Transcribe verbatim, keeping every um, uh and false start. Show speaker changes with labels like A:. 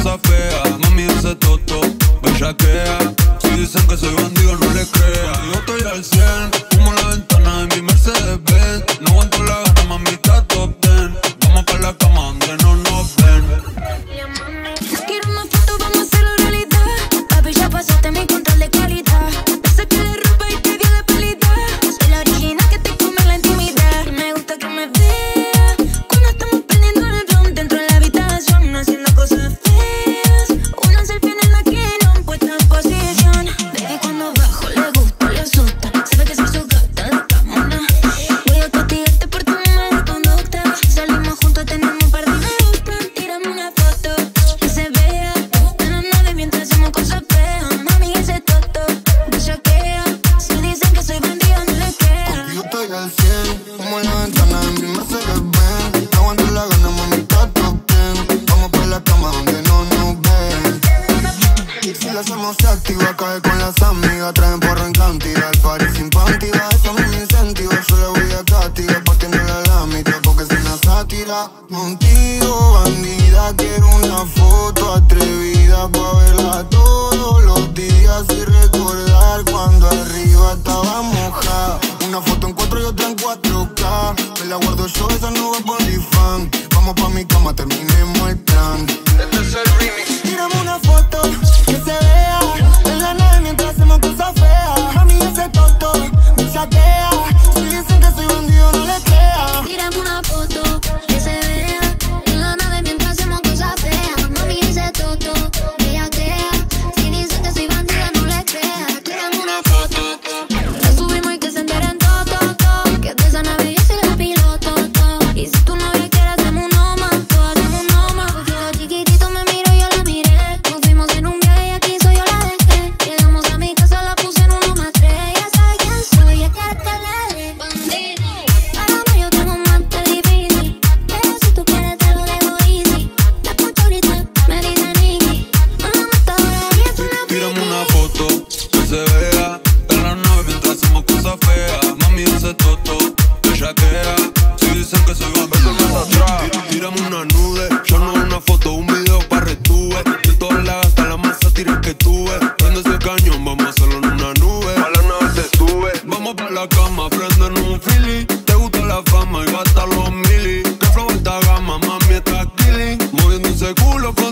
A: cosas feas. Mami, ese toto, bellaquea. Si dicen que soy bandido, no le crea. Yo estoy al cien, como la ventana de mi Mercedes Benz. No aguanto la gana, mami, está top ten. Vamos pa' la cama donde no nos ven.
B: Quiero una foto, vamos a hacerlo realidad. Papi, ya pasaste mi control de calidad. Te saqué de ropa y te di de pelita. Soy la original que te come la intimidad. Y me gusta que me veas cuando estamos prendiendo el blunt dentro de la habitación, haciendo cosas feas. Una selfie en la esquina, puesta en posición. Baby, cuando bajo le gusta, le asusta. Sabe que soy su gata de camona. Voy a castigarte por tu mala conducta. Salimos juntos, tenemos un par de me gusta. Tírame una foto que se vea en la nave mientras hacemos cosas feas. Mami, ese toto bellaquea. Si dicen que soy bandida, no le crea.
C: Yo estoy al cien, como la ventana de mi Mercedes Benz. No aguanto la gana, mami, está top ten. Vamos pa' la cama donde no nos ven. Si la hacemos se activa, cae con las amigas. Traen porro en cantidad, el party sin pantiga. Eso a mí me incentiva, yo la voy a castigar. Partiéndole a la mitad porque es una sátira. Contigo, bandida, quiero una foto atrevida pa' verla todos los días y recordar cuando arriba estaba mojada. Una foto en cuatro y otra en cuatro K. Me la guardo yo, esa no va por fan. Vamos pa' mi cama, terminemos el plan. Este es el remix. Tírame una foto que se vea en la nave mientras hacemos cosas feas. A mí ese toto me chatea. Si dicen que soy bandido, no le crea.
B: Tírame una foto que se vea en la nave mientras hacemos cosas feas. Mami, ese toto bellaquea. Si dicen que soy bandida, no le crea. Tírame una foto que subimos y que se enteren todo, todo, todo. Que de esa nave yo soy la piloto, todo. Y si tu novia quiere, hacemos uno más, todo, hacemos uno más. Porque lo chiquitito me miro, yo la miré. Nos fuimos en un viaje y aquí soy yo la dejé. Llegamos a mi casa, la puse en uno más tres. Ya sabe quién soy, es que te le dé bandido. Ahora no, yo tengo más te difícil. Pero si tú quieres te lo dejo easy. Te escucho ahorita, me dice Nicky. Mamá, hasta ahora y es una
A: Tírame una foto que se vea en la nave mientras hacemos cosas feas. Mami, ese toto, bellaquea. Si dicen que soy bandido, no atrás. Tírame una nude, yo no una foto, un video pa' retuve. De todas las hasta la más sátira que tuve. Prende ese cañón, vamos a hacerlo en una nube. Pa' la nave te sube. Vamos pa' la cama, prendenos un fili. Te gusta la fama y gasta los mili. Que flow alta gama, mami, está killing. Moviendo ese culo con